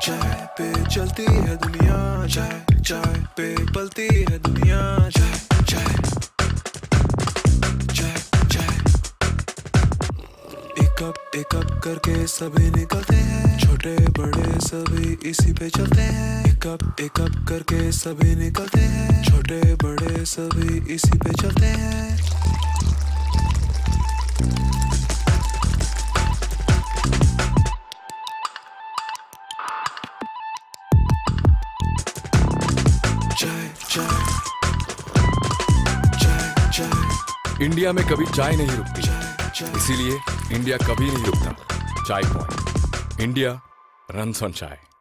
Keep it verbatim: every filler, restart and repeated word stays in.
चाय पे चलती है दुनिया, चाय चाय पे पलती है दुनिया, चाय चाय चाय चाय। एक कप एक कप करके सभी निकलते हैं, छोटे बड़े सभी इसी पे चलते हैं। एक कप एक कप करके सभी निकलते हैं, छोटे बड़े सभी इसी पे चलते हैं। इंडिया में कभी चाय नहीं रुकती, इसीलिए इंडिया कभी नहीं रुकता। चाय पॉइंट, इंडिया रन्स ऑन चाय।